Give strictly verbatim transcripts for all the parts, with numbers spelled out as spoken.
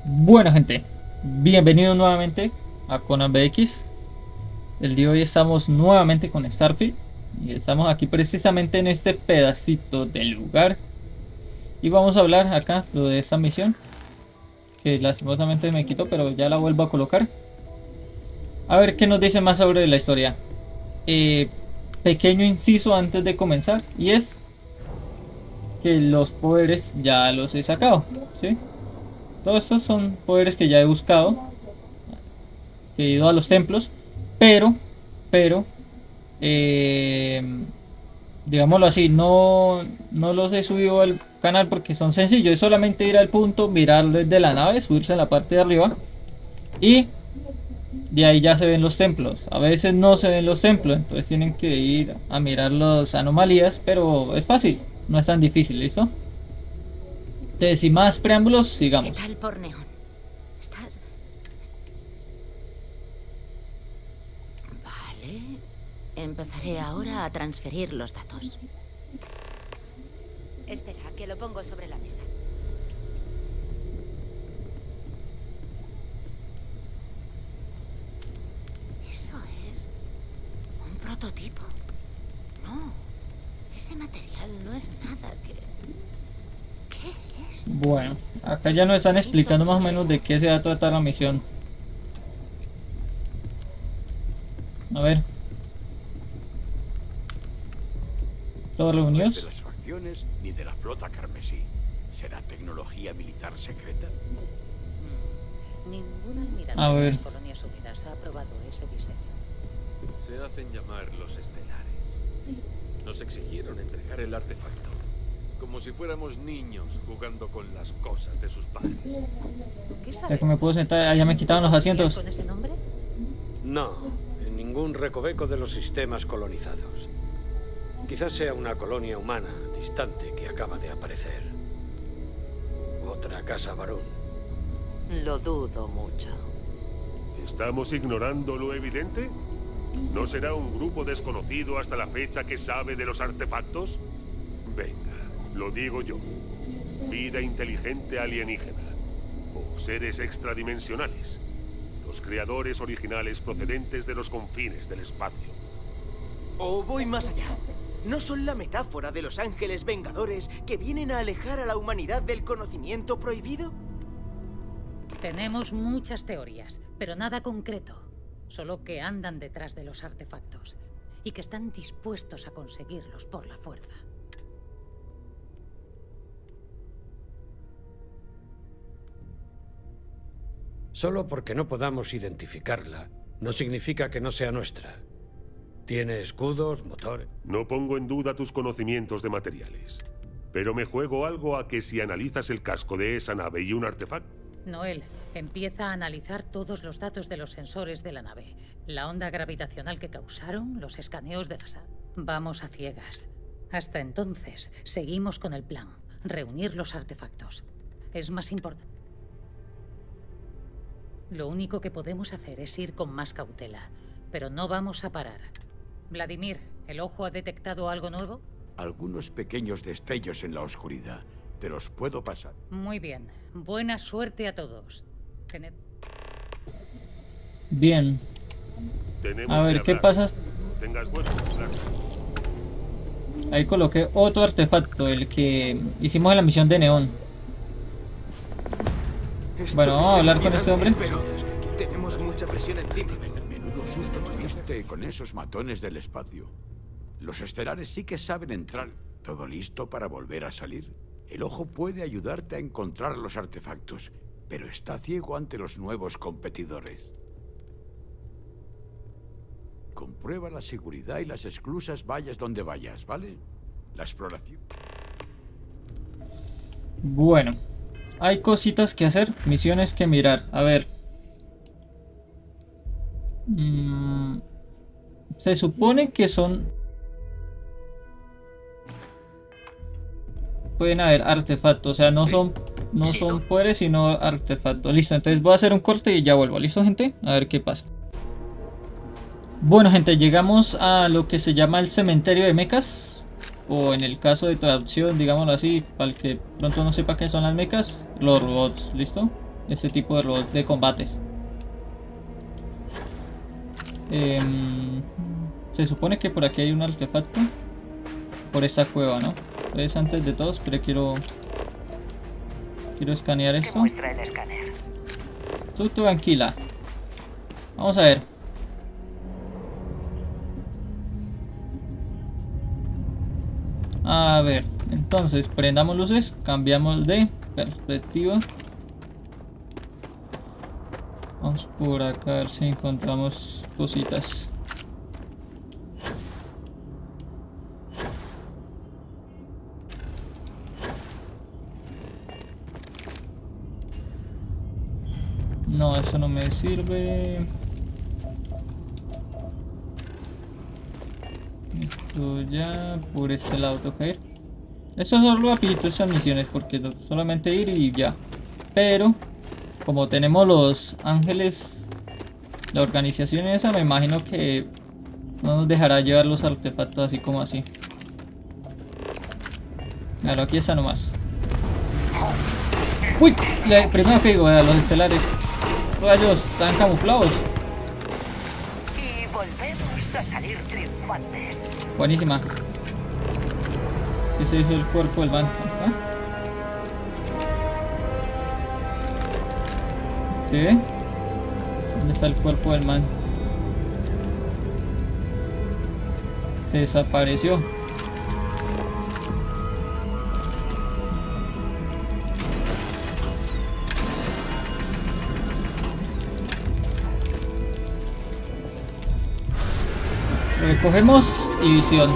Bueno, gente, bienvenidos nuevamente a Conan B X. El día de hoy estamos nuevamente con Starfield y estamos aquí precisamente en este pedacito del lugar y vamos a hablar acá lo de esta misión que lastimosamente me quitó, pero ya la vuelvo a colocar. A ver qué nos dice más sobre la historia. Eh, pequeño inciso antes de comenzar, y es que los poderes ya los he sacado, ¿sí? Todos estos son poderes que ya he buscado, que he ido a los templos, pero, pero, eh, digámoslo así, no, no los he subido al canal porque son sencillos. Es solamente ir al punto, mirar desde la nave, subirse a la parte de arriba y de ahí ya se ven los templos. A veces no se ven los templos, entonces tienen que ir a mirar las anomalías, pero es fácil, no es tan difícil, ¿listo? Entonces, sin más preámbulos, sigamos. ¿Qué tal por Neón? ¿Estás...? Vale. Empezaré ahora a transferir los datos. Espera, que lo pongo sobre la mesa. Eso es un prototipo. No, ese material no es nada que... ¿Qué es? Bueno, acá ya nos están explicando más o menos de qué se va a tratar la misión. A ver. ¿Todos No es reunidos? de las facciones ni de la flota carmesí. ¿Será tecnología militar secreta? Ningún almirante A de ver. las Colonias Unidas ha aprobado ese diseño. Se hacen llamar los estelares. Nos exigieron entregar el artefacto, como si fuéramos niños jugando con las cosas de sus padres. ¿Qué Ya que me puedo sentar, ah, ya me quitaron los asientos. ¿Con ese nombre? No, en ningún recoveco de los sistemas colonizados. Quizás sea una colonia humana distante que acaba de aparecer. Otra casa varón. Lo dudo mucho. ¿Estamos ignorando lo evidente? ¿No será un grupo desconocido hasta la fecha que sabe de los artefactos? Venga, lo digo yo. Vida inteligente alienígena. O seres extradimensionales. Los creadores originales procedentes de los confines del espacio. O voy más allá. ¿No son la metáfora de los ángeles vengadores que vienen a alejar a la humanidad del conocimiento prohibido? Tenemos muchas teorías, pero nada concreto. Solo que andan detrás de los artefactos y que están dispuestos a conseguirlos por la fuerza. Solo porque no podamos identificarla, no significa que no sea nuestra. Tiene escudos, motor... No pongo en duda tus conocimientos de materiales. Pero me juego algo a que si analizas el casco de esa nave y un artefacto... Noel, empieza a analizar todos los datos de los sensores de la nave. La onda gravitacional que causaron, los escaneos de la sala. Vamos a ciegas. Hasta entonces, seguimos con el plan. Reunir los artefactos. Es más importante. Lo único que podemos hacer es ir con más cautela. Pero no vamos a parar. Vladimir, ¿el ojo ha detectado algo nuevo? Algunos pequeños destellos en la oscuridad. Te los puedo pasar. Muy bien. Buena suerte a todos. Tened... Bien. Tenemos A ver, que ¿qué hablar. pasa? Tengas buen cuidado. Ahí coloqué otro artefacto, el que hicimos en la misión de Neón. Esto Bueno, vamos a es hablar con este hombre. emocionante, pero tenemos mucha presión encima. Menudo susto tuviste con esos matones del espacio. Los estelares sí que saben entrar. ¿Todo listo para volver a salir? El ojo puede ayudarte a encontrar los artefactos, pero está ciego ante los nuevos competidores. Comprueba la seguridad y las esclusas vayas donde vayas, ¿vale? La exploración... Bueno, hay cositas que hacer, misiones que mirar. A ver. Mm, se supone que son... Pueden haber artefactos, o sea, no son no son poderes, sino artefactos. Listo, entonces voy a hacer un corte y ya vuelvo. ¿Listo, gente? A ver qué pasa. Bueno, gente, llegamos a lo que se llama el cementerio de mechas. O en el caso de traducción, digámoslo así, para el que pronto no sepa qué son las mechas, los robots. ¿Listo? ese tipo de robots de combates. Eh, se supone que por aquí hay un artefacto. Por esta cueva, ¿no? Entonces antes de todo, pero quiero... Quiero escanear esto. Muestra el escáner. Tú tranquila. Vamos a ver. A ver, entonces prendamos luces, cambiamos de perspectiva. Vamos por acá a ver si encontramos cositas. No, eso no me sirve. Esto ya por este lado toca ir. Eso es solo rapidito esas misiones porque solamente ir y ya. Pero como tenemos los ángeles, la organización esa, me imagino que no nos dejará llevar los artefactos así como así. Claro, aquí está nomás. Uy, le, primero que digo, a los estelares. Rayos, están camuflados. Y volvemos a salir triunfantes. Buenísima. ¿Qué se hizo el cuerpo del man? ¿Ah? ¿Sí? ¿Dónde está el cuerpo del man? Se desapareció. Recogemos y visión.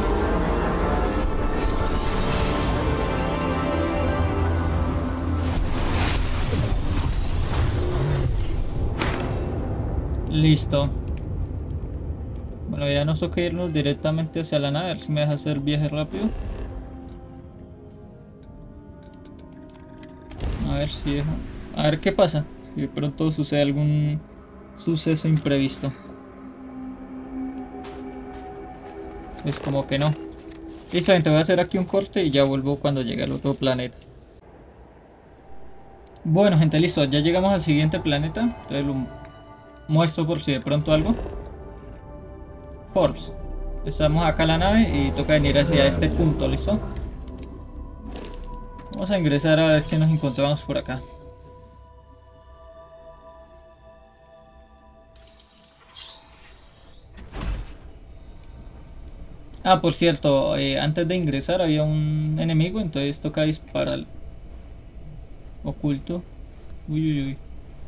Listo. Bueno, ya nos toca irnos directamente hacia la nave. A ver si me deja hacer viaje rápido. A ver si deja. A ver qué pasa. Si de pronto sucede algún suceso imprevisto. Es como que no. Listo, gente, voy a hacer aquí un corte y ya vuelvo cuando llegue al otro planeta. Bueno, gente, listo. Ya llegamos al siguiente planeta. Entonces lo muestro por si de pronto algo. Forbes. Estamos acá en la nave y toca venir hacia este punto, ¿listo? Vamos a ingresar a ver qué nos encontramos por acá. Ah, por cierto, eh, antes de ingresar había un enemigo, entonces toca disparar. Oculto. Uy, uy, uy.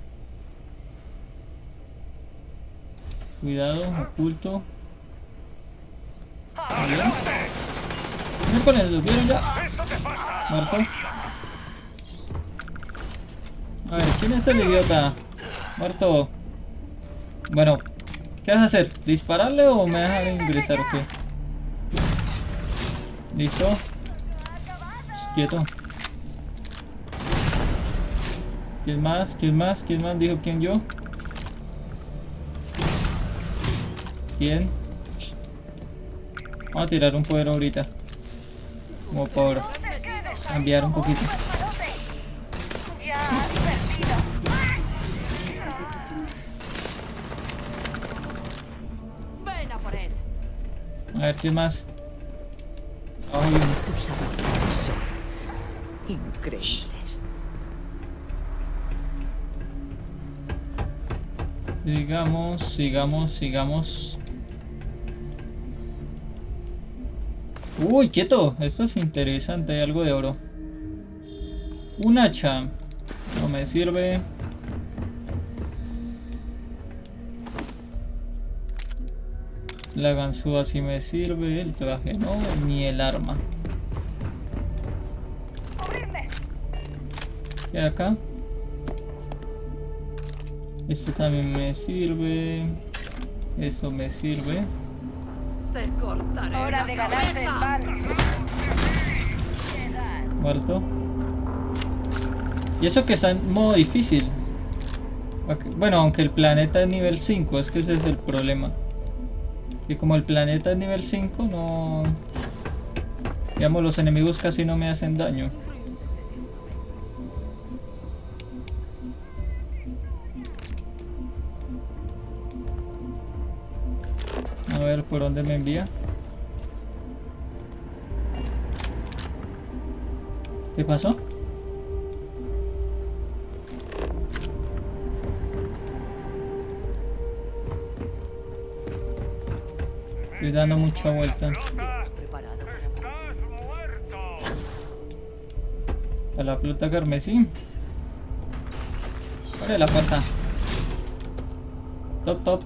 Cuidado, oculto. Miércoles, ¿los vieron ya? Muerto. A ver, ¿quién es el idiota? Muerto. Bueno, ¿qué vas a hacer? ¿Dispararle o me dejan ingresar o qué? Listo. Quieto. ¿Quién más? ¿Quién más? ¿Quién más? Dijo quién yo. ¿Quién? Vamos a tirar un poder ahorita. Como por cambiar un poquito. A ver, ¿quién más? Ay. Tus habilidades son increíbles. Sigamos, sigamos, sigamos. Uy, quieto. Esto es interesante. Hay algo de oro. Un hacha. No me sirve. La ganzúa sí me sirve. El traje no. Ni el arma. ¿Qué hay acá? Esto también me sirve. Eso me sirve. Te cortaré. Hora de ganarse el pan. Muerto. Y eso que está en modo difícil. Bueno, aunque el planeta es nivel cinco, es que ese es el problema. Que como el planeta es nivel cinco, no... Digamos, los enemigos casi no me hacen daño. A ver por dónde me envía. ¿Qué pasó? Estoy dando mucha vuelta. A la flota carmesí. Abre la puerta. Top, top.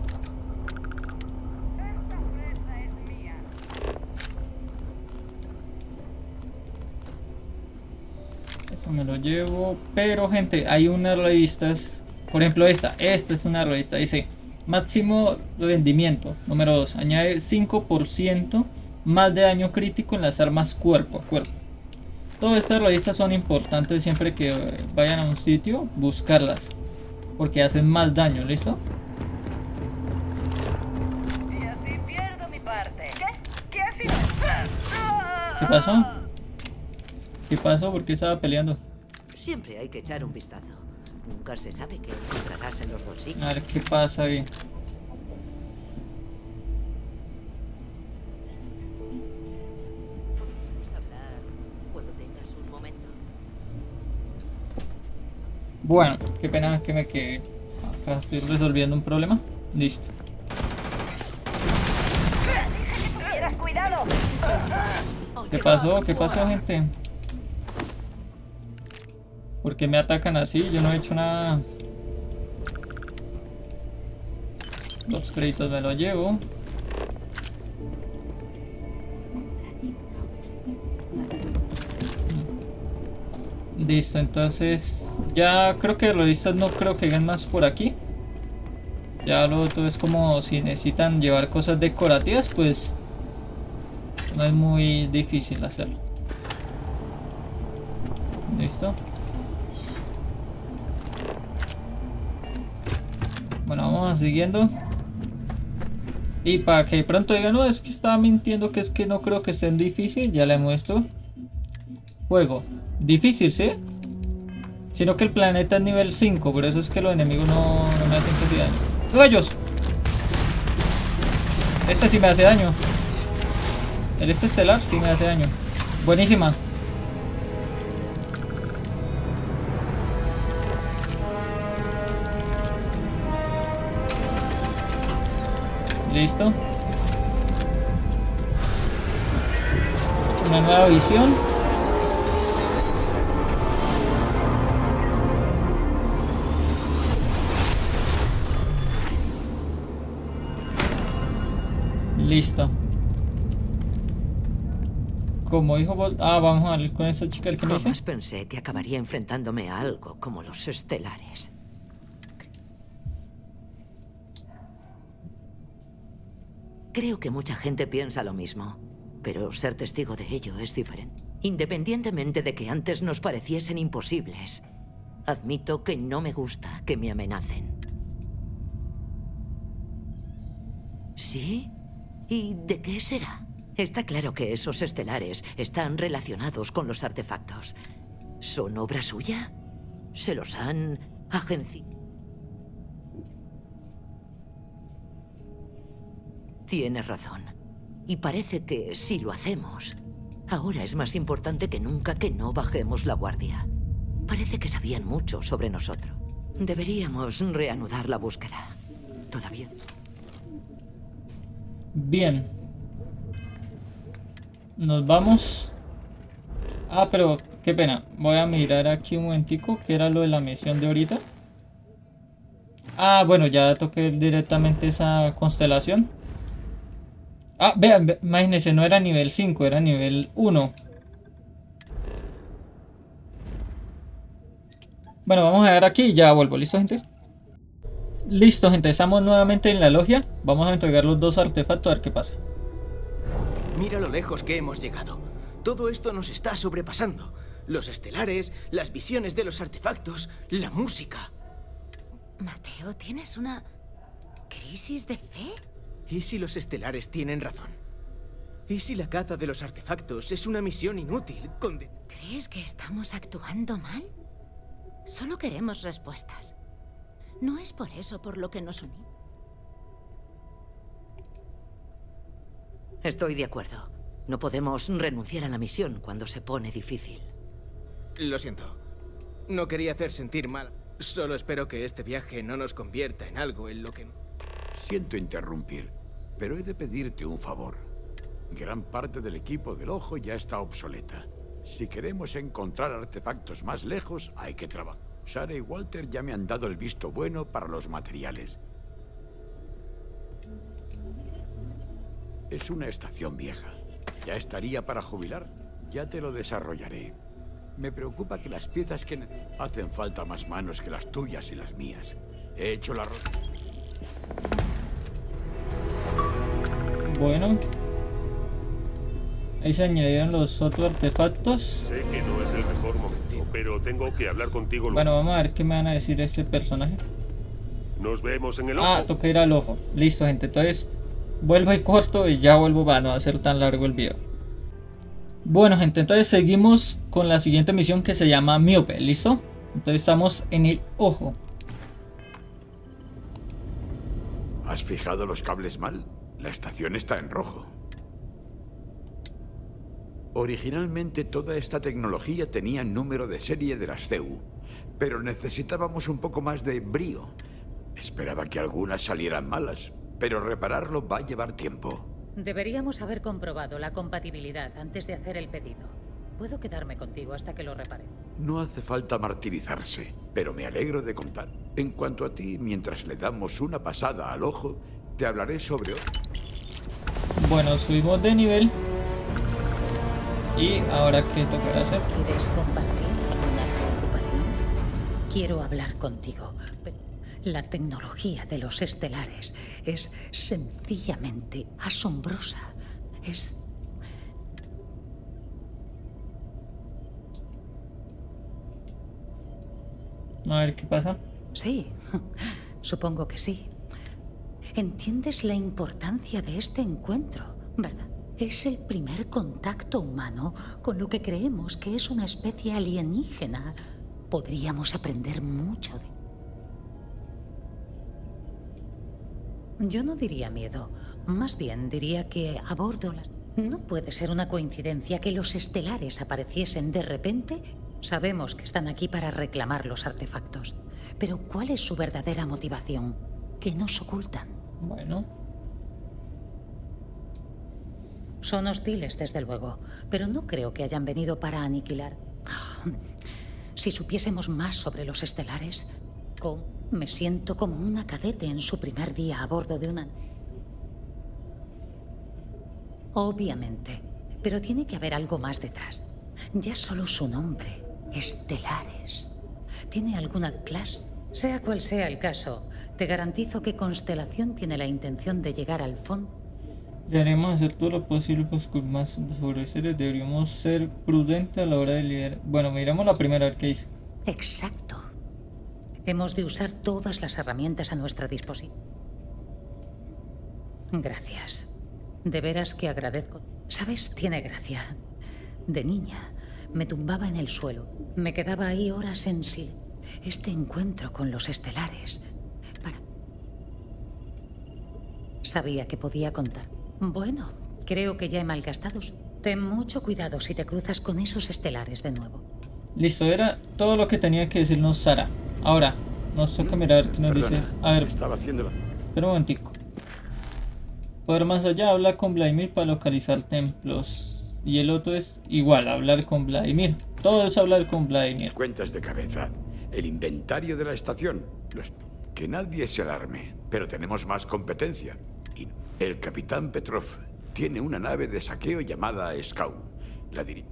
Eso me lo llevo. Pero gente, hay unas revistas. Por ejemplo esta. Esta es una revista. Dice máximo rendimiento. Número dos. Añade cinco por ciento más de daño crítico en las armas cuerpo a cuerpo. Todas estas revistas son importantes siempre que vayan a un sitio. Buscarlas. Porque hacen más daño. ¿Listo? Y así pierdo mi parte. ¿Qué? ¿Qué ha sido? ¿Qué pasó? ¿Qué pasó? ¿Por qué estaba peleando? Siempre hay que echar un vistazo. Nunca se sabe qué encontrarás en los bolsillos. A ver qué pasa ahí. Vamos a hablar cuando tengas un momento. Bueno, qué pena que me quede. Acá estoy resolviendo un problema. Listo. ¡Tuvieras cuidado! ¿Qué pasó? ¿Qué pasó, gente? ¿Por qué me atacan así? Yo no he hecho nada. Los créditos me los llevo. Listo, entonces ya creo que revistas no creo que hagan más por aquí. Ya lo otro es como si necesitan llevar cosas decorativas, pues no es muy difícil hacerlo. Listo. Bueno, vamos siguiendo. Y para que pronto digan, no, es que estaba mintiendo, que es que no creo que estén difícil, ya le muestro. Juego. Difícil, ¿sí? Sino que el planeta es nivel cinco, por eso es que los enemigos no, no me hacen casi daño. ¡Rayos! Este sí me hace daño. El este estelar sí me hace daño. Buenísima. Listo. Una nueva visión. Listo. Como dijo Bolt... Ah, vamos a ver con esa chica el que me dice. Jamás pensé que acabaría enfrentándome a algo como los estelares. Creo que mucha gente piensa lo mismo, pero ser testigo de ello es diferente. Independientemente de que antes nos pareciesen imposibles, admito que no me gusta que me amenacen. ¿Sí? ¿Y de qué será? Está claro que esos estelares están relacionados con los artefactos. ¿Son obra suya? ¿Se los han agenciado? Tienes razón. Y parece que si lo hacemos, ahora es más importante que nunca que no bajemos la guardia. Parece que sabían mucho sobre nosotros. Deberíamos reanudar la búsqueda. ¿Todavía? Bien. Nos vamos. Ah, pero qué pena. Voy a mirar aquí un momentico. ¿Qué era lo de la misión de ahorita? Ah, bueno, ya toqué directamente esa constelación. Ah, vean, ve, imagínense, no era nivel cinco, era nivel uno. Bueno, vamos a ver aquí y ya vuelvo. ¿Listo, gente? Listo, gente. Estamos nuevamente en la logia. Vamos a entregar los dos artefactos a ver qué pasa. Mira lo lejos que hemos llegado. Todo esto nos está sobrepasando. Los estelares, las visiones de los artefactos, la música. Mateo, ¿tienes una crisis de fe? ¿Y si los estelares tienen razón? ¿Y si la caza de los artefactos es una misión inútil? Conde... ¿Crees que estamos actuando mal? Solo queremos respuestas. No es por eso por lo que nos unimos. Estoy de acuerdo. No podemos renunciar a la misión cuando se pone difícil. Lo siento. No quería hacer sentir mal. Solo espero que este viaje no nos convierta en algo en lo que... Siento interrumpir, pero he de pedirte un favor. Gran parte del equipo del Ojo ya está obsoleta. Si queremos encontrar artefactos más lejos, hay que trabajar. Sarah y Walter ya me han dado el visto bueno para los materiales. Es una estación vieja. Ya estaría para jubilar. Ya te lo desarrollaré. Me preocupa que las piezas que... Hacen falta más manos que las tuyas y las mías. He hecho la... Bueno. Ahí se añadieron los otros artefactos. Sé que no es el mejor momento, pero tengo que hablar contigo luego. Bueno, vamos a ver qué me van a decir ese personaje. Nos vemos en el Ojo. Ah, toca ir al Ojo. Listo, gente. Entonces, vuelvo y corto y ya vuelvo para no hacer tan largo el video. Bueno, gente, entonces seguimos con la siguiente misión que se llama Miope. ¿Listo? Entonces estamos en el Ojo. ¿Has fijado los cables mal? La estación está en rojo. Originalmente toda esta tecnología tenía número de serie de las C E U, pero necesitábamos un poco más de brío. Esperaba que algunas salieran malas, pero repararlo va a llevar tiempo. Deberíamos haber comprobado la compatibilidad antes de hacer el pedido. Puedo quedarme contigo hasta que lo repare. No hace falta martirizarse, pero me alegro de contar. En cuanto a ti, mientras le damos una pasada al Ojo, te hablaré sobre... Bueno, subimos de nivel. ¿Y ahora qué tocará hacer? ¿Quieres compartir alguna preocupación? Quiero hablar contigo. La tecnología de los estelares es sencillamente asombrosa. Es... A ver qué pasa. Sí, supongo que sí. ¿Entiendes la importancia de este encuentro, verdad? Es el primer contacto humano con lo que creemos que es una especie alienígena. Podríamos aprender mucho de... Yo no diría miedo. Más bien diría que abordo las... No puede ser una coincidencia que los estelares apareciesen de repente. Sabemos que están aquí para reclamar los artefactos. Pero ¿cuál es su verdadera motivación? ¿Qué nos ocultan? Bueno... Son hostiles, desde luego, pero no creo que hayan venido para aniquilar. Si supiésemos más sobre los estelares, con... me siento como una cadete en su primer día a bordo de una... Obviamente, pero tiene que haber algo más detrás. Ya solo su nombre, estelares. ¿Tiene alguna clase? Sea cual sea el caso, te garantizo que Constelación tiene la intención de llegar al fondo. Deberíamos hacer todo lo posible pues, con más sobre seres. Deberíamos ser prudentes a la hora de liderar. Bueno, miramos la primera, a ver qué dice. Exacto. Hemos de usar todas las herramientas a nuestra disposición. Gracias. De veras que agradezco. ¿Sabes? Tiene gracia. De niña, me tumbaba en el suelo. Me quedaba ahí horas en silencio. Este encuentro con los estelares. Para... Sabía que podía contar. Bueno, creo que ya he malgastado. Ten mucho cuidado si te cruzas con esos estelares de nuevo. Listo, era todo lo que tenía que decirnos Sarah. Ahora, nos toca mirar qué nos Perdona, dice. A ver, estaba haciéndolo. espera un momentico. Poder más allá, habla con Vladimir para localizar templos. Y el otro es igual, hablar con Vladimir. Todo es hablar con Vladimir. Cuentas de cabeza. El inventario de la estación. Los... Que nadie se alarme, pero tenemos más competencia. Y el capitán Petrov tiene una nave de saqueo llamada Scout. La dirige.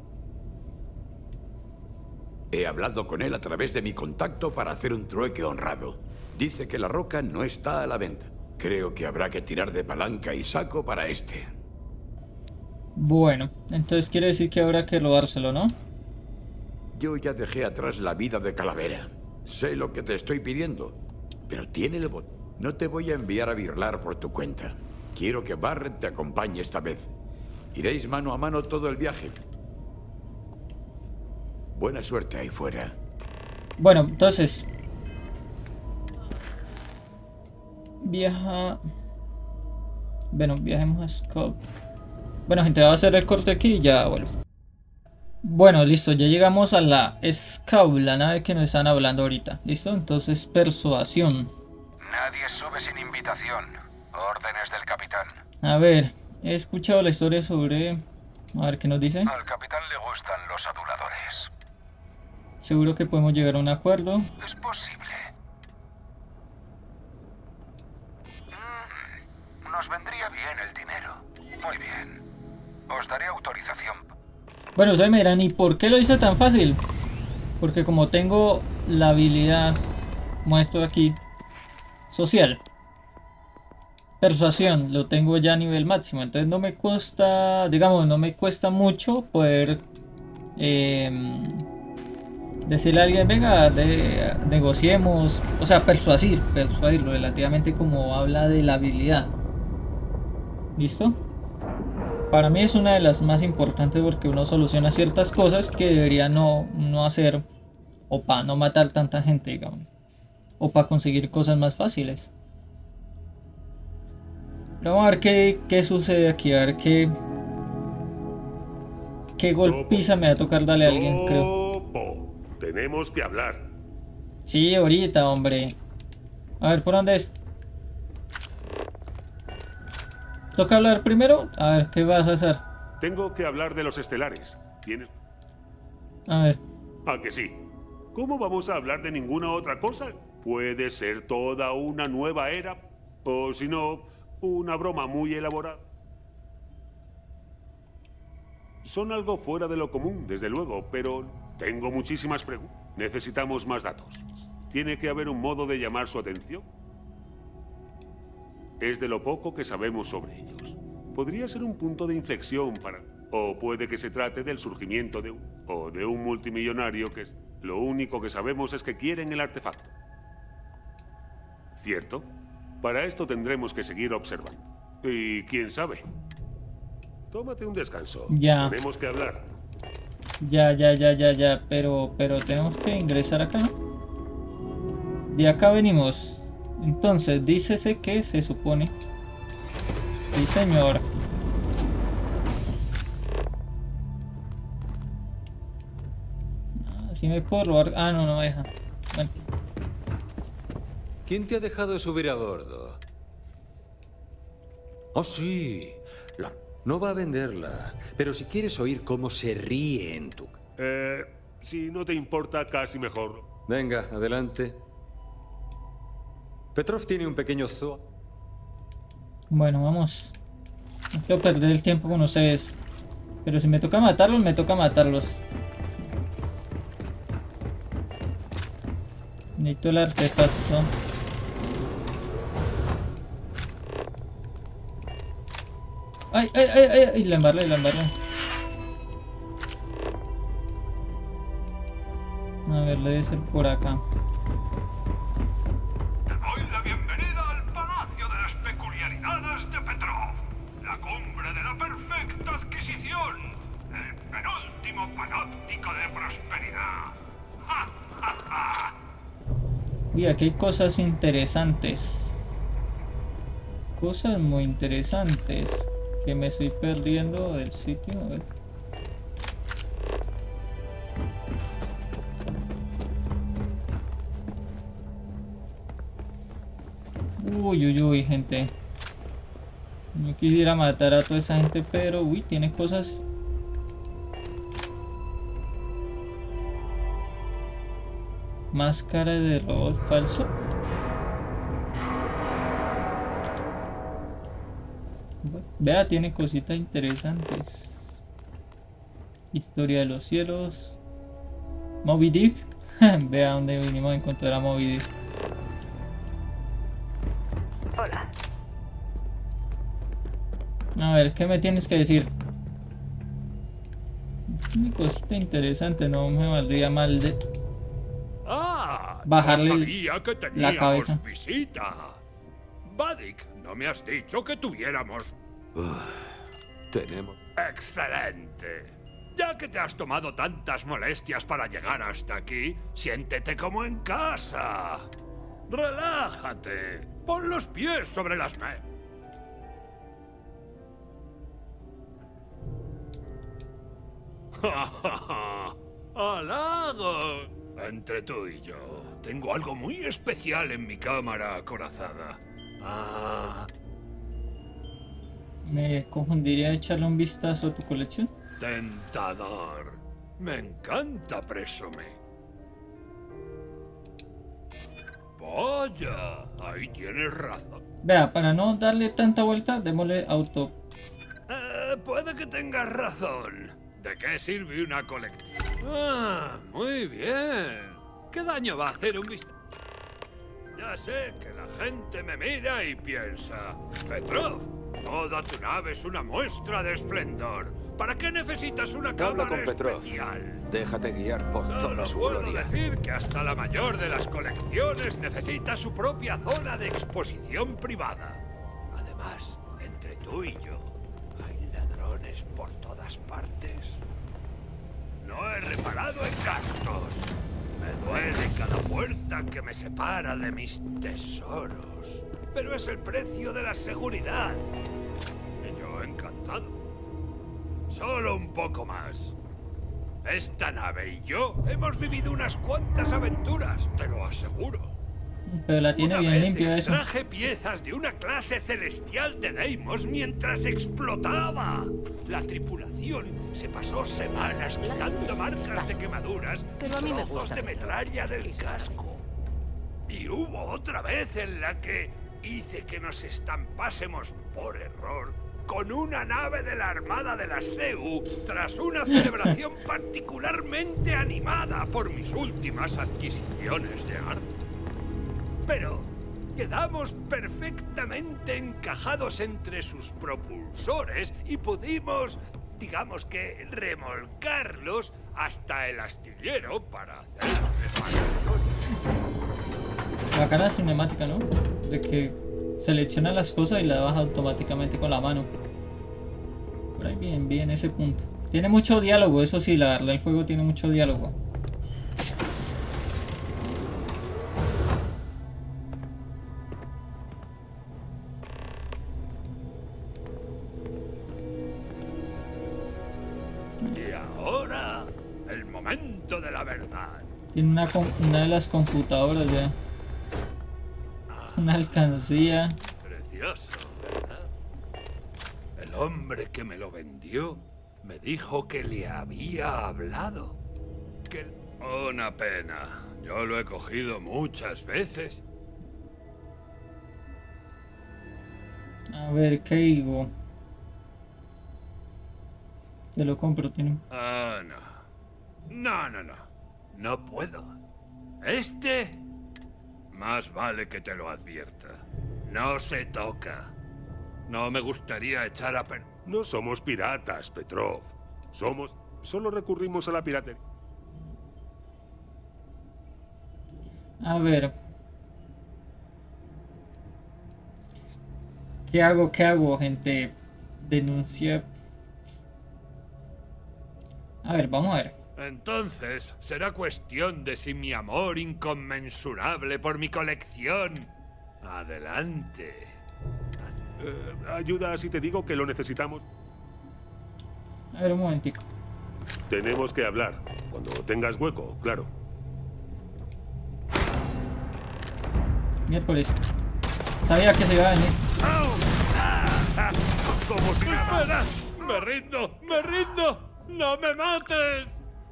He hablado con él a través de mi contacto para hacer un trueque honrado. Dice que la roca no está a la venta. Creo que habrá que tirar de palanca y saco para este. Bueno, entonces quiere decir que habrá que robárselo, ¿no? Yo ya dejé atrás la vida de calavera. Sé lo que te estoy pidiendo, pero tiene el bot. No te voy a enviar a birlar por tu cuenta. Quiero que Barrett te acompañe esta vez. Iréis mano a mano todo el viaje. Buena suerte ahí fuera. Bueno, entonces... Viaja... Bueno, viajemos a Scout. Bueno, gente, voy a hacer el corte aquí y ya vuelvo. Bueno, listo, ya llegamos a la Scout, la nave que nos están hablando ahorita. ¿Listo? Entonces, persuasión. Nadie sube sin invitación. Órdenes del capitán. A ver, he escuchado la historia sobre... A ver, ¿qué nos dice? Al capitán le gustan los aduladores. Seguro que podemos llegar a un acuerdo. Es posible. Mm, nos vendría bien el dinero. Muy bien. Os daré autorización. Bueno, ustedes me dirán, ¿y por qué lo hice tan fácil? Porque como tengo la habilidad, muestro aquí, social. Persuasión, lo tengo ya a nivel máximo. Entonces no me cuesta, digamos, no me cuesta mucho poder eh, decirle a alguien, venga, de, negociemos. O sea, persuadir, persuadirlo relativamente como habla de la habilidad. ¿Listo? Para mí es una de las más importantes porque uno soluciona ciertas cosas que debería no, no hacer. O para no matar tanta gente, digamos. O para conseguir cosas más fáciles. Pero vamos a ver qué, qué sucede aquí, a ver qué... Qué golpiza me va a tocar darle a alguien, creo. Tenemos que hablar. Sí, ahorita, hombre. A ver, ¿por dónde es? ¿Toca hablar primero? A ver, ¿qué vas a hacer? Tengo que hablar de los estelares. ¿Tienes...? A ver. ¿A que sí? ¿Cómo vamos a hablar de ninguna otra cosa? Puede ser toda una nueva era, o si no... una broma muy elaborada. Son algo fuera de lo común, desde luego, pero tengo muchísimas preguntas. Necesitamos más datos. Tiene que haber un modo de llamar su atención. Es de lo poco que sabemos sobre ellos. Podría ser un punto de inflexión para... O puede que se trate del surgimiento de un... O de un multimillonario que es... Lo único que sabemos es que quieren el artefacto. ¿Cierto? Para esto tendremos que seguir observando. Y quién sabe. Tómate un descanso. Ya. Tenemos que hablar. Ya, ya, ya, ya, ya. Pero, pero tenemos que ingresar acá, ¿no? De acá venimos. Entonces, dícese que se supone. Sí, señor. Ah, si me puedo robar. Ah, no, no deja. Bueno. ¿Quién te ha dejado subir a bordo? Oh, sí. La... No va a venderla. Pero si quieres oír cómo se ríe en tu... Eh, si no te importa, casi mejor. Venga, adelante. Petrov tiene un pequeño zoo. Bueno, vamos. No quiero perder el tiempo con ustedes. Pero si me toca matarlos, me toca matarlos. Necesito el artefacto. Ay, ay, ay, ay, ay, la embarré, la embarré. A ver, debe ser por acá. Te doy la bienvenida al Palacio de las Peculiaridades de Petrov, la cumbre de la perfecta adquisición, el penúltimo panóptico de prosperidad. ¡Ja, ja, ja! Uy, aquí hay cosas interesantes. Cosas muy interesantes. Que me estoy perdiendo del sitio. A ver. Uy, uy, uy, gente. No quisiera matar a toda esa gente, pero uy, tiene cosas. Máscara de robot falso. Vea, tiene cositas interesantes. Historia de los cielos. Moby Dick. Vea dónde vinimos a encontrar a Moby Dick. Hola. A ver, ¿qué me tienes que decir? Una cosita interesante, no me valdría mal de Ah, bajarle no sabía que teníamos la cabeza. visita. Vadik, ¿no me has dicho que tuviéramos? Uh, tenemos... ¡Excelente! Ya que te has tomado tantas molestias para llegar hasta aquí, siéntete como en casa. Relájate. Pon los pies sobre las me... ¡Halago! Entre tú y yo, tengo algo muy especial en mi cámara acorazada. Ah. ¿Me confundiría echarle un vistazo a tu colección? Tentador. Me encanta presumir. Vaya, ahí tienes razón. Vea, para no darle tanta vuelta, démosle auto. Eh, puede que tengas razón. ¿De qué sirve una colección? Ah, muy bien. ¿Qué daño va a hacer un vistazo? Ya sé que la gente me mira y piensa: Petrov, toda tu nave es una muestra de esplendor. ¿Para qué necesitas una Habla cámara con Petrov. especial? Déjate guiar por Solo toda su puedo gloria. decir que hasta la mayor de las colecciones necesita su propia zona de exposición privada. Además, entre tú y yo, hay ladrones por todas partes. No he reparado en gastos. Me duele cada puerta que me separa de mis tesoros. Pero es el precio de la seguridad. Y yo encantado. Solo un poco más. Esta nave y yo hemos vivido unas cuantas aventuras, te lo aseguro. Pero la tiene Una bien vez limpia eso. extraje piezas de una clase celestial de Deimos mientras explotaba. La tripulación se pasó semanas quitando marcas de quemaduras, Pero a mí me trozos gusta de Petrov. metralla del casco. Y hubo otra vez en la que hice que nos estampásemos por error con una nave de la Armada de las C U tras una celebración particularmente animada por mis últimas adquisiciones de arte. Pero quedamos perfectamente encajados entre sus propulsores y pudimos, digamos que, remolcarlos hasta el astillero para hacer reparaciones. Bacana la cinemática, ¿no? De que selecciona las cosas y la baja automáticamente con la mano. Por ahí bien, bien ese punto. Tiene mucho diálogo, eso sí, la verdad el juego tiene mucho diálogo. Y ahora, el momento de la verdad. Tiene una, com- una de las computadoras ya. Una alcancía. Precioso, ¿verdad? El hombre que me lo vendió me dijo que le había hablado. Que... Una pena. Yo lo he cogido muchas veces. A ver, ¿qué digo? Te lo compro, tiene. Ah, no. No, no, no. No puedo. Este... Más vale que te lo advierta. No se toca. No me gustaría echar a per... No somos piratas, Petrov. Somos... Solo recurrimos a la piratería. A ver. ¿Qué hago? ¿Qué hago, gente? Denuncia. A ver, vamos a ver. Entonces, será cuestión de si mi amor inconmensurable por mi colección... Adelante. Eh, ayuda si te digo que lo necesitamos. A ver, un momentico. Tenemos que hablar. Cuando tengas hueco, claro. Miércoles. Sabía que se iba a venir. ¡Como si nada! ¡Espera! ¡Me rindo! ¡Me rindo! ¡No me mates!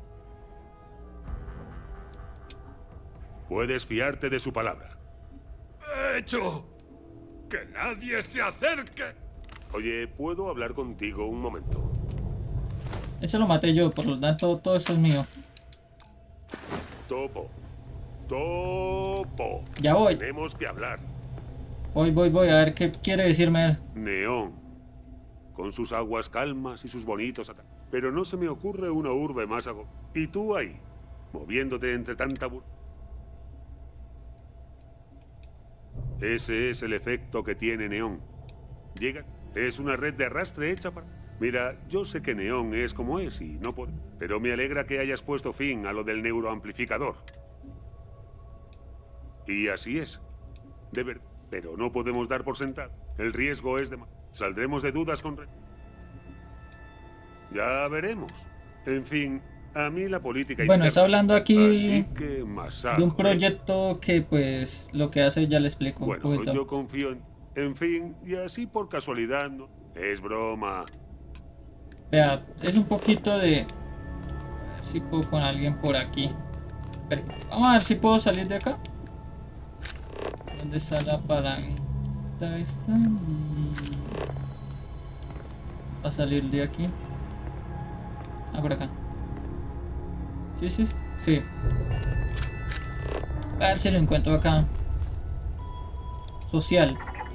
Puedes fiarte de su palabra. ¡He hecho! ¡Que nadie se acerque! Oye, ¿puedo hablar contigo un momento? Ese lo maté yo, por lo tanto todo eso es mío. Topo. Topo. Ya voy. Tenemos que hablar. Voy, voy, voy, a ver qué quiere decirme él. Neón. Con sus aguas calmas y sus bonitos ataques. Pero no se me ocurre una urbe más ago. Y tú ahí, moviéndote entre tanta bur... Ese es el efecto que tiene Neón. Llega, es una red de arrastre hecha para... Mira, yo sé que Neón es como es y no puedo... Pero me alegra que hayas puesto fin a lo del neuroamplificador. Y así es. De ver... Pero no podemos dar por sentado. El riesgo es de... Saldremos de dudas con... Re... Ya veremos. En fin, a mí la política Bueno, interna, está hablando aquí así que masajo, de un ¿eh? proyecto que pues lo que hace ya le explico un Bueno, poquito. yo confío en... En fin, y así por casualidad, no... Es broma. Vea, es un poquito de... A ver si puedo con alguien por aquí. Espera, vamos a ver si puedo salir de acá. ¿Dónde está la palanca esta? Va a salir de aquí. Ah, por acá. Sí, sí, sí. A ver si lo encuentro acá. Social.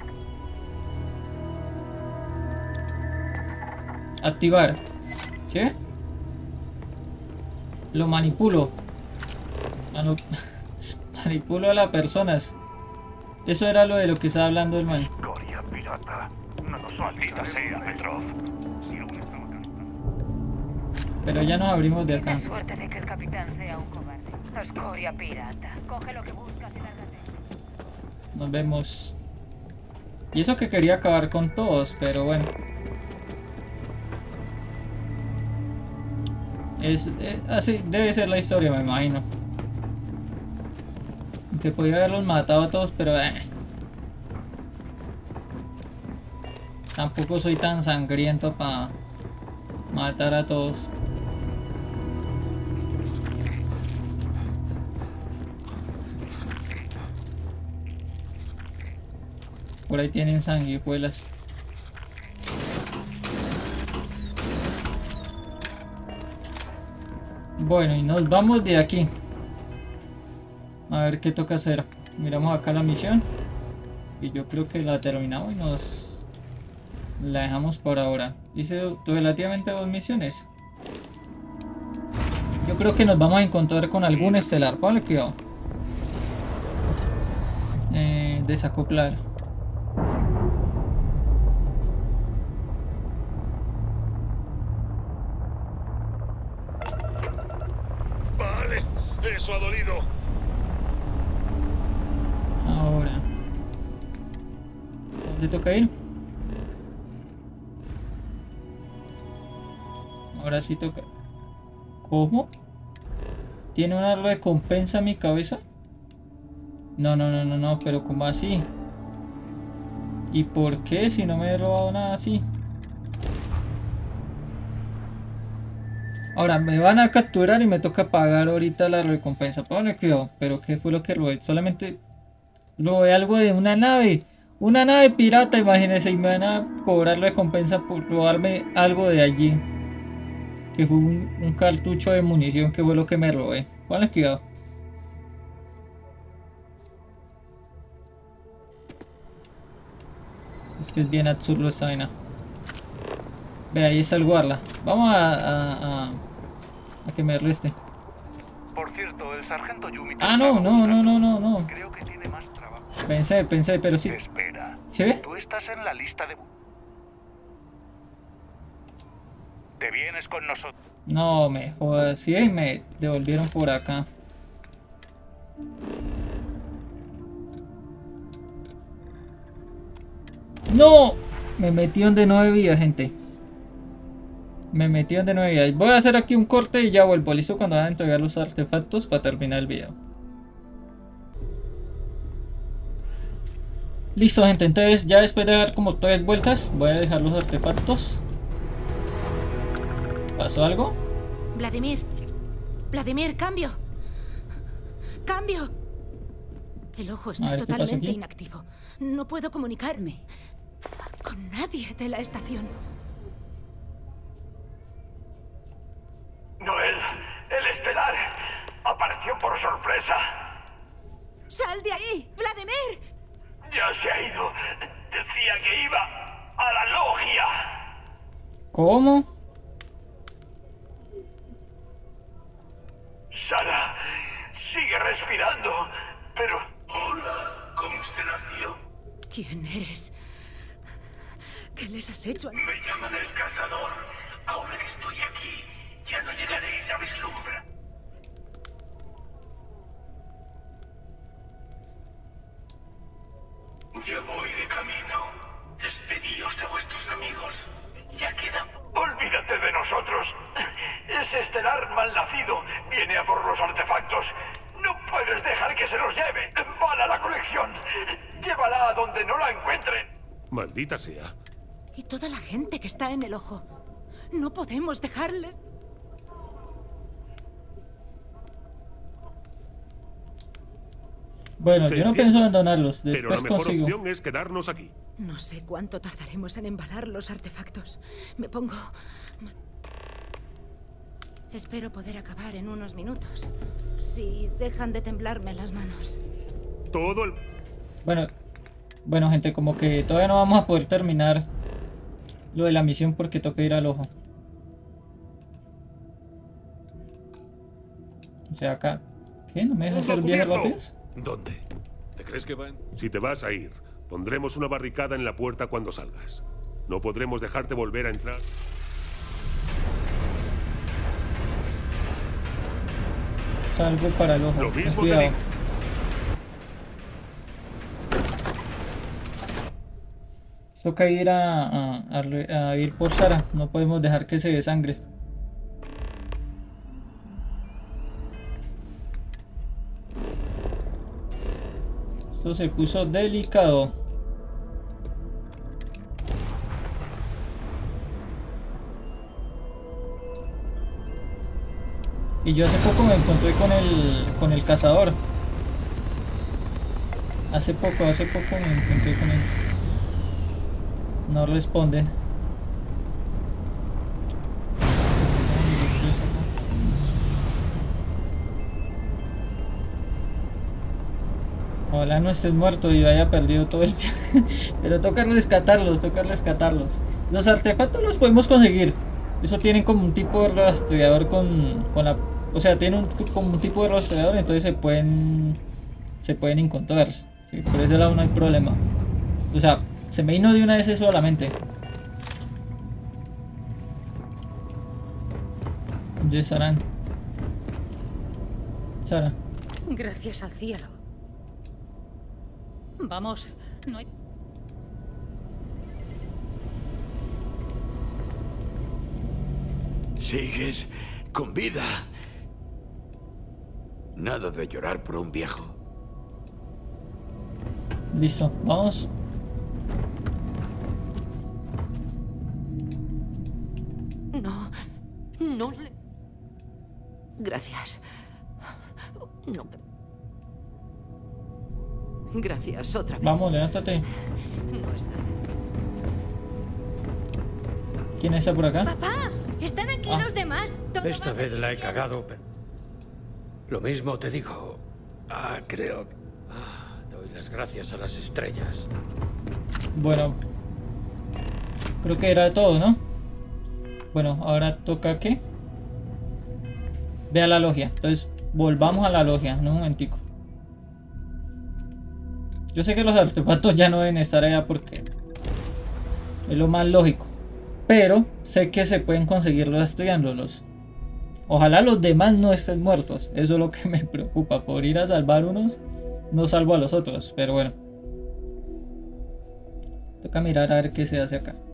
Activar. ¿Sí? Lo manipulo. Manu manipulo a las personas. Eso era lo de lo que estaba hablando el man. Escoria pirata. No nos maldita sea, Petrov. Pero ya nos abrimos de acá. Tienes suerte de que el capitán sea un cobarde. Escoria pirata. Coge lo que buscas y lárgate. Nos vemos. Y eso que quería acabar con todos, pero bueno. Es, es así, debe ser la historia, me imagino. Que podía haberlos matado a todos, pero eh. Tampoco soy tan sangriento para matar a todos. Por ahí tienen sanguijuelas. Bueno, y nos vamos de aquí. A ver qué toca hacer. Miramos acá la misión. Y yo creo que la terminamos y nos la dejamos por ahora. Hice relativamente dos misiones. Yo creo que nos vamos a encontrar con algún estelar. Ponle cuidado. Eh, desacoplar. Vale, eso ha dolido. Ahora. ¿Dónde toca ir? Ahora sí toca. ¿Cómo? ¿Tiene una recompensa mi cabeza? No, no, no, no, no, pero ¿cómo así? ¿Y por qué si no me he robado nada así? Ahora me van a capturar y me toca pagar ahorita la recompensa. Ponle cuidado, pero ¿qué fue lo que robé? Solamente robé algo de una nave. Una nave pirata, imagínense, y me van a cobrar la recompensa por robarme algo de allí. Que fue un, un cartucho de munición, que fue lo que me robé. Ponle cuidado. Es que es bien absurdo esta vaina. Ve, ahí está el guarda. Vamos a, a, a, a que me reste. Por cierto, el sargento Yumi... Ah, no, no, no, no, no, no. Creo que tiene más trabajo. Pensé, pensé, pero sí. Espera. ¿Sí ve? Tú estás en la lista de... ¿Te vienes con nosotros? No, me jodas. Sí, y me devolvieron por acá. ¡No! Me metieron de nueve vidas, gente. Me metieron de nueve vidas. Voy a hacer aquí un corte y ya vuelvo. Listo cuando van a entregar los artefactos para terminar el video. Listo, gente. Entonces ya después de dar como tres vueltas, voy a dejar los artefactos. ¿Pasó algo? Vladimir. Vladimir, cambio. Cambio. El ojo está totalmente inactivo. No puedo comunicarme con nadie de la estación. Noel, el estelar, apareció por sorpresa. ¡Sal de ahí, Vladimir! Ya se ha ido. Decía que iba a la logia. ¿Cómo? Sara, sigue respirando, pero... Hola, constelación. ¿Quién eres? ¿Qué les has hecho? Me llaman el cazador. Ahora que estoy aquí, ya no llegaréis a vislumbrar. Yo voy de camino. Despedíos de vuestros amigos. Ya quedan... Olvídate de nosotros. Ese estelar malnacido viene a por los artefactos. No puedes dejar que se los lleve. Embala la colección. Llévala a donde no la encuentren. Maldita sea. Y toda la gente que está en el ojo. No podemos dejarles... Bueno, Te yo no entiendo, pienso abandonarlos. Pero la Después mejor consigo. opción es quedarnos aquí. No sé cuánto tardaremos en embalar los artefactos. Me pongo... Espero poder acabar en unos minutos. Si dejan de temblarme las manos. Todo el... Bueno, bueno, gente, como que todavía no vamos a poder terminar lo de la misión porque toca ir al ojo. O sea, acá... ¿Qué? ¿No me deja hacer viajes rápidos? ¿Dónde? ¿Te crees que van? Si te vas a ir, pondremos una barricada en la puerta cuando salgas. No podremos dejarte volver a entrar. Salgo para el ojo. Lo mismo te Cuidado. digo. Toca ir a, a, a, a ir por Sara. No podemos dejar que se desangre. Esto se puso delicado. Y yo hace poco me encontré con el con el cazador. Hace poco, hace poco me encontré con él. No responde. Ojalá no estés muerto y haya perdido todo el... Pero toca rescatarlos, toca rescatarlos. Los artefactos los podemos conseguir. Eso tienen como un tipo de rastreador con, con la... O sea, tienen un, como un tipo de rastreador, entonces se pueden... Se pueden encontrar. ¿Sí? Por ese lado no hay problema. O sea, se me vino de una vez eso solamente. Yes, Sara. Sara. Gracias al cielo. Vamos, no hay... Sigues con vida. Nada de llorar por un viejo. Listo, vamos. No, no le... Gracias. No. Gracias, otra vez. Vamos, levántate. ¿Quién está por acá? ¡Papá! ¡Están aquí Ah. los demás! Todo Esta va vez la he bien. cagado. pe- Lo mismo te digo. Ah, creo... Ah, doy las gracias a las estrellas. Bueno, creo que era todo, ¿no? Bueno, ahora toca ¿qué? Ve a la logia. Entonces, volvamos a la logia, ¿no? Un momentico. Yo sé que los artefactos ya no deben estar allá porque es lo más lógico. Pero sé que se pueden conseguir rastreándolos. Ojalá los demás no estén muertos. Eso es lo que me preocupa. Por ir a salvar unos, no salvo a los otros. Pero bueno. Toca mirar a ver qué se hace acá.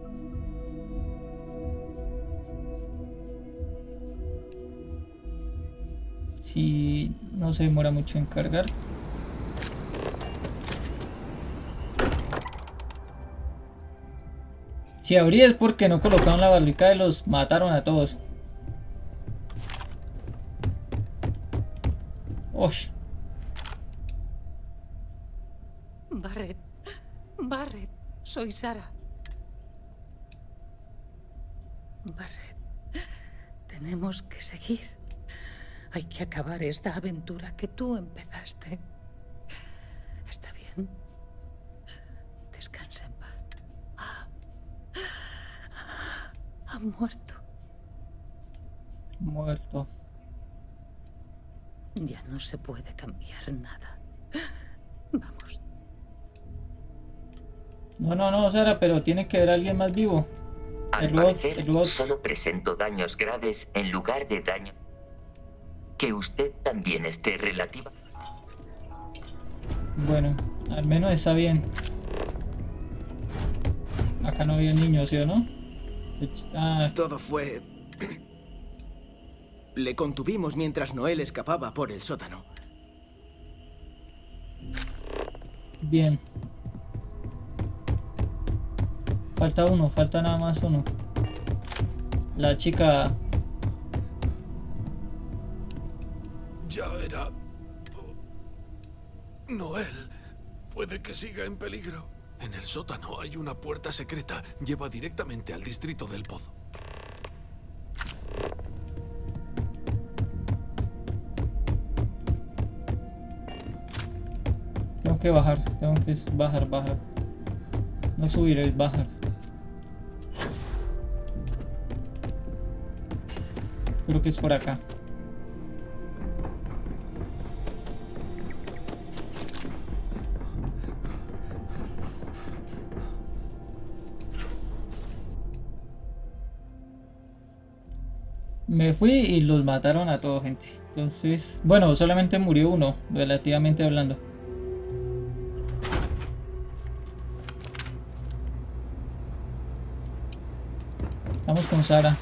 Si no se demora mucho en cargar. Si abrí es porque no colocaron la barricada y los mataron a todos. Osh. Barret. Barret. Soy Sara. Barret. Tenemos que seguir. Hay que acabar esta aventura que tú empezaste. ¿Está bien? Descansa en paz. Ah. Ha muerto. Muerto. Ya no se puede cambiar nada. Vamos. No, no, no, Sara, pero tiene que haber alguien más vivo. Al El robot, parecer, el robot. solo presento daños graves en lugar de daño. Que usted también esté relativa. Bueno, al menos está bien. Acá no había niños, ¿sí o no? Ah, Todo fue Le contuvimos mientras Noel escapaba por el sótano. Bien. Falta uno, falta nada más uno. La chica... Ya era... Noel. Puede que siga en peligro. En el sótano hay una puerta secreta. Lleva directamente al distrito del pozo. Tengo que bajar, tengo que bajar, bajar. No subir, es bajar. Creo que es por acá. Me fui y los mataron a todos, gente. Entonces, bueno, solamente murió uno, relativamente hablando. Vamos con Sara.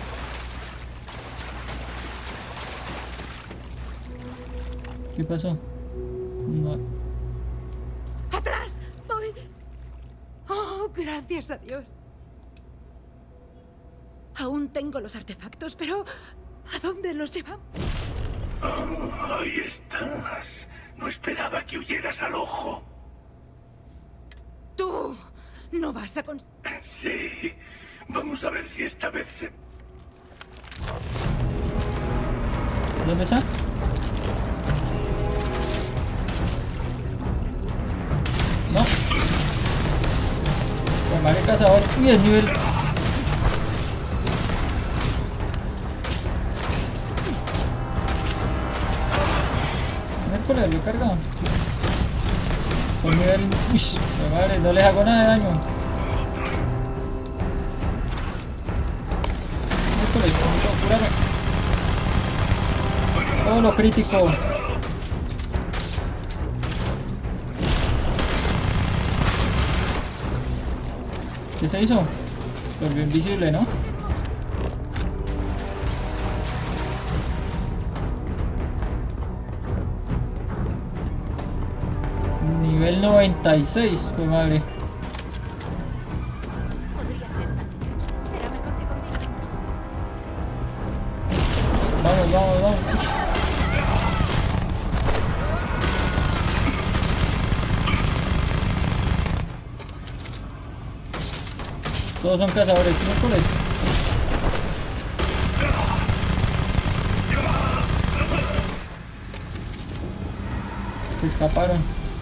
¿Qué pasó? No. ¡Atrás! ¡Voy! ¡Oh, gracias a Dios! Aún tengo los artefactos, pero... ¿a dónde los llevamos? Oh, ahí estás. No esperaba que huyeras al ojo. ¡Tú! ¿No vas a cons... Sí. Vamos a ver si esta vez se... ¿Dónde está? No. Pues madre cazador. Uy, el nivel. Miércoles, lo he cargado. Por nivel. Uy, pues madre, no les hago nada de daño. Miércoles, necesito curarme. Todo lo crítico. ¿Qué se hizo? Volvió invisible, ¿no? Nivel noventa y seis, pues madre. Podría ser. Será mejor que continuemos. Vamos, vamos, vamos. Todos son cazadores, miércoles. Se escaparon.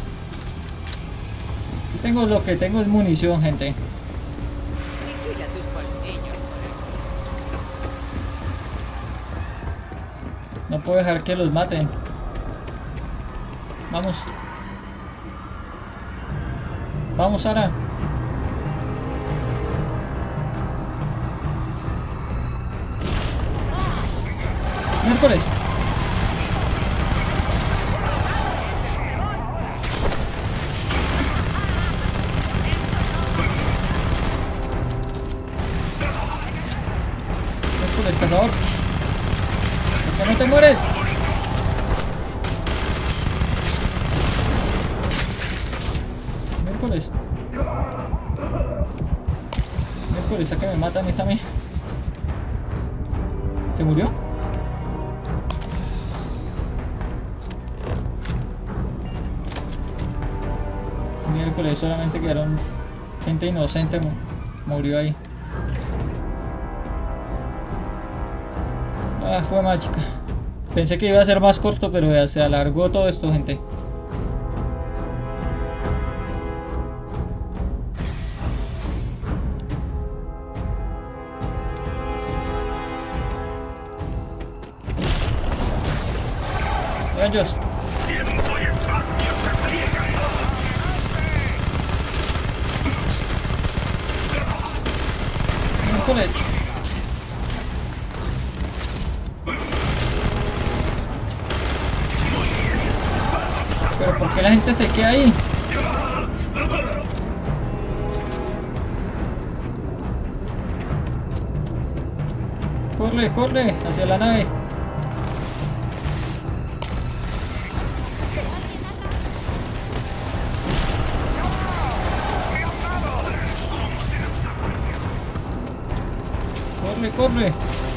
Tengo lo que tengo es munición, gente. Vigila tus bolsillos. No puedo dejar que los maten. Vamos. Vamos, Sara. Miércoles. Miércoles, cazador. ¿Por qué no te mueres? Miércoles. Miércoles, ¿a qué me matan esa mí? ¿Se murió? Miércoles, solamente quedaron gente inocente, murió ahí. Ah, fue mal, chica. Pensé que iba a ser más corto, pero ya se alargó todo esto, gente. Rayos. Miércoles. Pero ¿por qué la gente se queda ahí? Corre, corre, hacia la nave. corre, corre.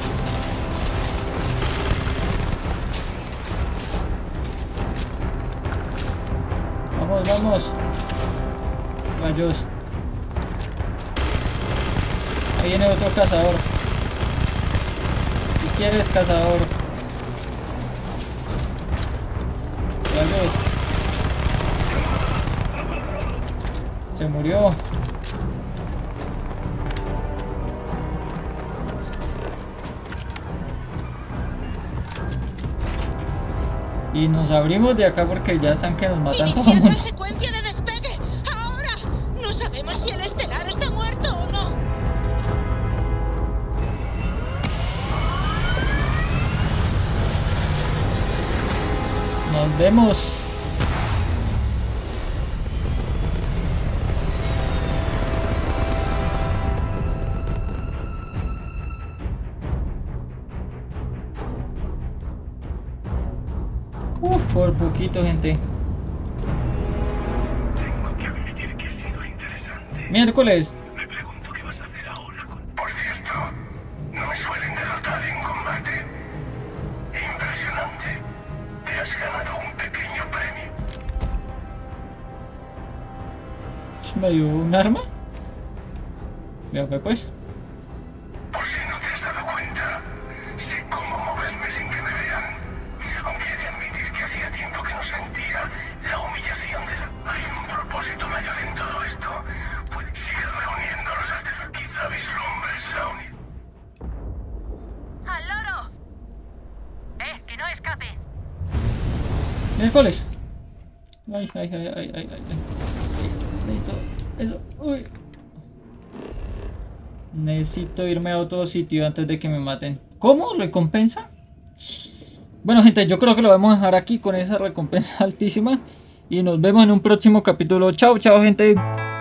Vamos, vamos. Rayos. Ahí viene otro cazador. Si quieres, cazador. Rayos. Se murió. Y nos abrimos de acá porque ya saben que nos matan todo el mundo. Secuencia de despegue. Ahora. No sabemos si el estelar está muerto o no. Nos vemos. Uf, por poquito, gente. Tengo que admitir que ha sido interesante. Miércoles. Me pregunto qué vas a hacer ahora con... Por cierto, no me suelen derrotar en combate. Impresionante. Te has ganado un pequeño premio. ¿Me dio un arma? Veo que pues. Por si no te has dado cuenta, sé cómo moverme sin que me vean. Aunque he de admitir que hacía tiempo que no sentía la humillación de la... Hay un propósito mayor en todo esto. Pues sigue reuniendo los artefactos. Quizá vislumbres la unidad. ¡Al loro! ¡Eh, que no escape! Miércoles. Ay, ay, ay, ay, ay, ay. Necesito eso. Uy. Necesito irme a otro sitio antes de que me maten. ¿Cómo? ¿Recompensa? Bueno, gente, yo creo que lo vamos a dejar aquí con esa recompensa altísima. Y nos vemos en un próximo capítulo. Chao, chao, gente.